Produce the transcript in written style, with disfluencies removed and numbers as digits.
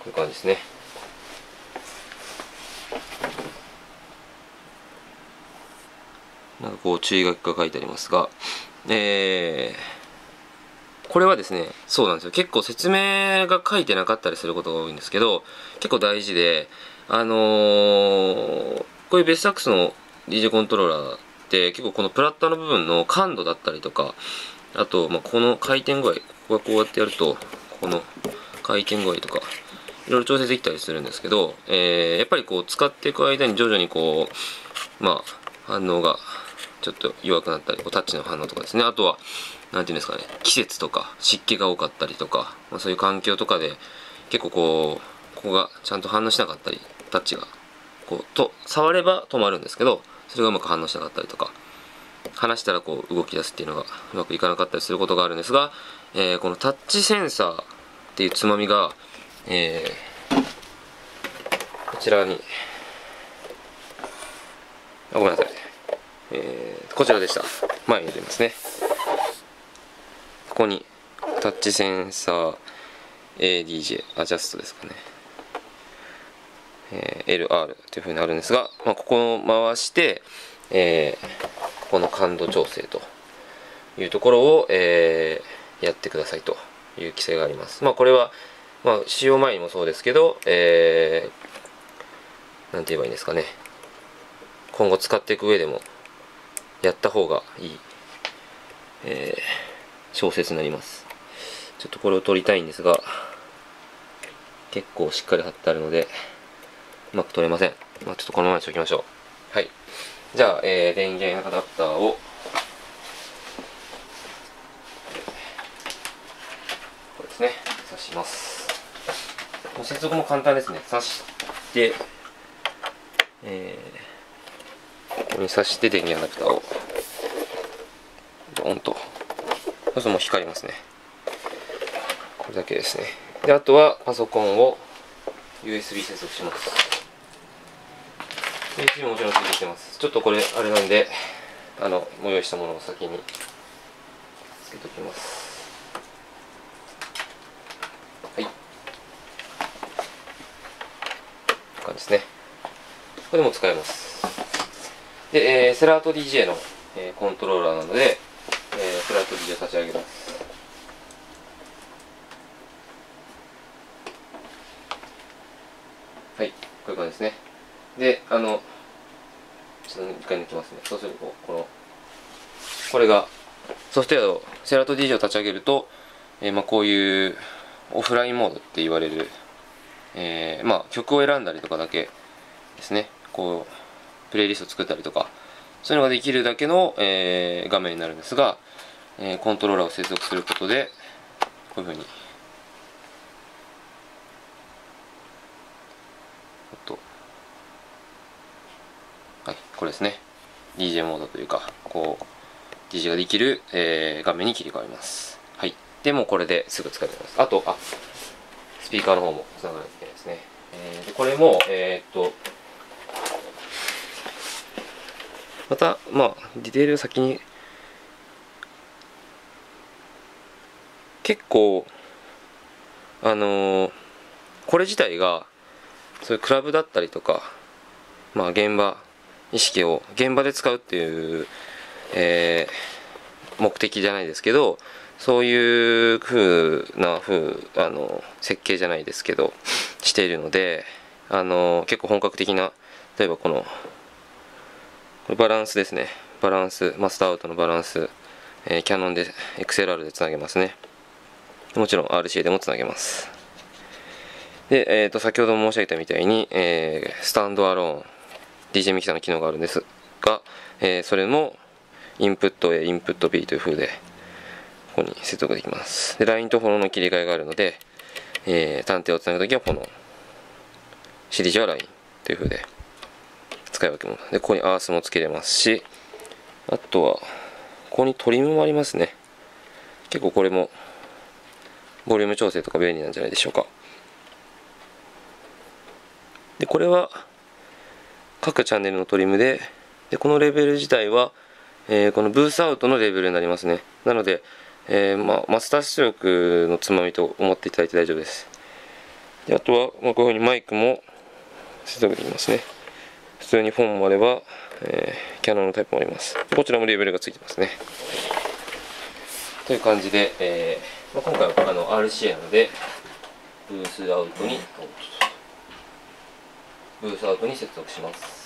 ういう感じですね。なんかこう注意書きが書いてありますが、これはですね、そうなんですよ。結構説明が書いてなかったりすることが多いんですけど、結構大事で、こういうベースサックスの DJ コントローラーって結構このプラッターの部分の感度だったりとか、あと、この回転具合、ここがこうやってやると、この回転具合とか、いろいろ調整できたりするんですけど、やっぱりこう使っていく間に徐々にこう、反応がちょっと弱くなったり、タッチの反応とかですね。あとは、なんていうんですかね、季節とか湿気が多かったりとか、そういう環境とかで結構ここがちゃんと反応しなかったり、タッチが触れば止まるんですけど、それがうまく反応しなかったりとか、離したらこう動き出すっていうのがうまくいかなかったりすることがあるんですが、このタッチセンサーっていうつまみが、こちらにごめんなさい、こちらでした。前に出ますね。ここにタッチセンサー ADJ アジャストですかね、LR というふうになるんですが、ここを回して、ここの感度調整というところを、やってくださいという規制があります。これは、使用前にもそうですけど、なんて言えばいいんですかね、今後使っていく上でもやった方がいい、調節になります。ちょっとこれを取りたいんですが、結構しっかり貼ってあるのでうまく取れません。ちょっとこのままにしておきましょう。はい、じゃあ、電源アダプターをこれですね、挿します。接続も簡単ですね。挿して、ここに挿して電源アダプターをドンと、そうするともう光りますね。これだけですね。で、あとはパソコンを USB 接続します。USB ももちろんついてきてます。ちょっとこれあれなんで、もう用意したものを先につけておきます。はい、こういう感じですね。これでも使えます。で、セラート DJ の、コントローラーなので、セラート DJ を立ち上げます。はい、こういう感じですね。で、ちょっと一回抜きますね。そうすると、これが、ソフトウェアを、セラート DJ を立ち上げると、こういうオフラインモードって言われる、曲を選んだりとかだけですね、プレイリスト作ったりとか、そういうのができるだけの、画面になるんですが、コントローラーを接続することで、こういうふうに、はい、これですね。DJ モードというか、DJ ができる、画面に切り替わります。はい。で、もうこれですぐ使えます。あと、スピーカーの方もつながらないといけないですね。でこれも、また、ディテール先に、結構、これ自体が、そういうクラブだったりとか、現場、意識を現場で使うっていう、目的じゃないですけど、そういう設計じゃないですけどしているので、結構本格的な、例えばこれバランスですね、バランス、マスターアウトのバランス、キャノンで XLR でつなげますね。もちろん RCA でもつなげます。で、先ほども申し上げたみたいに、スタンドアローン DJ ミキサーの機能があるんですが、それもインプット A、インプット B という風でここに接続できます。で、ラインとフォローの切り替えがあるので、単体をつなぐときはフォロー、CD はラインという風で使い分けます。で、ここにアースもつけれますし、あとはここにトリムもありますね。結構これもボリューム調整とか便利なんじゃないでしょうか。で、これは各チャンネルのトリムで、このレベル自体は、このブースアウトのレベルになりますね。なので、マスター出力のつまみと思っていただいて大丈夫です。 であとは、こういうふうにマイクも接続できますね。普通にフォンもあれば、キャノンのタイプもあります。こちらもレーベルがついてますね。という感じで、今回はRCA なのでブースアウトに接続します。